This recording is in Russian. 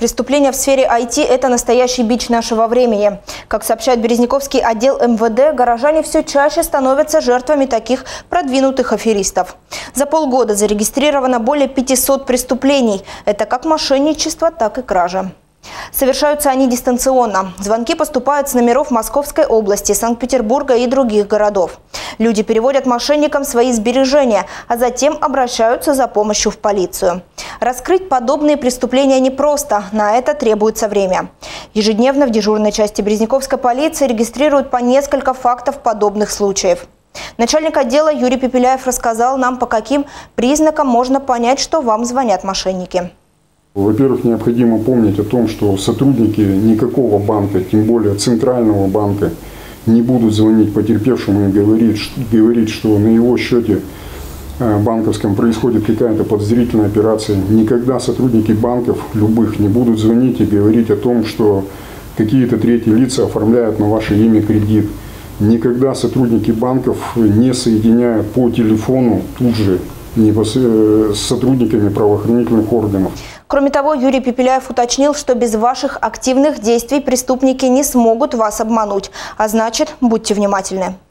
Преступления в сфере IT – это настоящий бич нашего времени. Как сообщает Березняковский отдел МВД, горожане все чаще становятся жертвами таких продвинутых аферистов. За полгода зарегистрировано более 500 преступлений. Это как мошенничество, так и кража. Совершаются они дистанционно. Звонки поступают с номеров Московской области, Санкт-Петербурга и других городов. Люди переводят мошенникам свои сбережения, а затем обращаются за помощью в полицию. Раскрыть подобные преступления непросто, на это требуется время. Ежедневно в дежурной части Березняковской полиции регистрируют по несколько фактов подобных случаев. Начальник отдела Юрий Пепеляев рассказал нам, по каким признакам можно понять, что вам звонят мошенники. Во-первых, необходимо помнить о том, что сотрудники никакого банка, тем более центрального банка, не будут звонить потерпевшему и говорить, что на его счете банковском происходит какая-то подозрительная операция. Никогда сотрудники банков любых не будут звонить и говорить о том, что какие-то третьи лица оформляют на ваше имя кредит. Никогда сотрудники банков не соединяют по телефону тут же с сотрудниками правоохранительных органов. Кроме того, Юрий Пепеляев уточнил, что без ваших активных действий преступники не смогут вас обмануть. А значит, будьте внимательны.